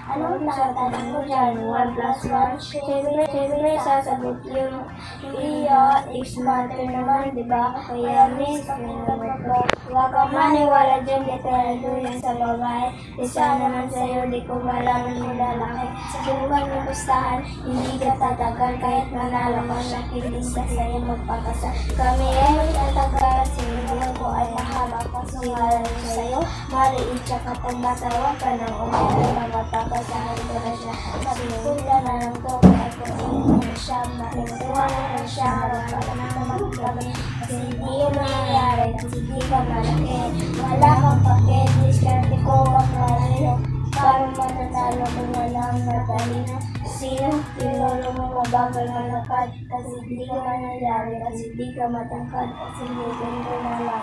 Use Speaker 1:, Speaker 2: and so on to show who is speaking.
Speaker 1: Anong tatanong ko dyan? 1 plus 1? Siyempre, sasagot yung iya, X matter naman, di ba? Kaya miss, wag kang maniwala dyan, detalyado yan sa babae. Isa naman sa'yo, di ko malaman mo lalaki. Subukan mo gustahan, hindi ka tatagal, kahit manalo ka siya, hindi sa sa'yo magpakasal. Kami ay magtatagal, sinubukan ko ay mahaba pa sungalan ko sa'yo. Maliit siya katanda, tawa ka ng umay, magatakas sa handa siya. Sabihin na lang to, kaya ko tingin siya, makintuhan na siya, harap ka na naman kami. Kasi hindi yun nangyayari, kasi di ka malaki. Wala kang pakit, diskarte ko, makalino. Parang mananalo kung walang natalino. Sino? Tinulong mo mabagal malakad, kasi di ka manayari, kasi di ka matangkad, kasi hindi ka nalakad.